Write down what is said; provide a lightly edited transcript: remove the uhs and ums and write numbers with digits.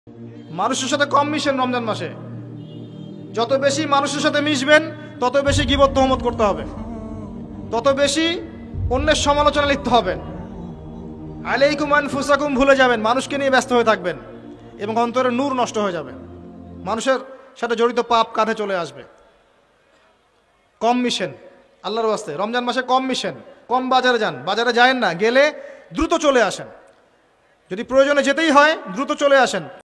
মানুষের সাথে কম মিশেন রমজান মাসে। যত বেশি মানুষের সাথে মিশবেন তত বেশি গীবত তহমত করতে হবে, তত বেশি অন্যের সমালোচনা লিখতে হবে। আলাইকুম আনফুসাকুম ভুলে যাবেন, মানুষকে নিয়ে ব্যস্ত হয়ে থাকবেন এবং অন্তরের নূর নষ্ট হয়ে যাবে। মানুষের সাথে জড়িত পাপ কাঁধে চলে আসবে। কম মিশেন আল্লাহর ওয়াস্তে, রমজান মাসে কম মিশেন, কম বাজারে যান। বাজারে যায়েন না, গেলে দ্রুত চলে আসেন। যদি প্রয়োজনে যেতেই হয় দ্রুত চলে আসেন।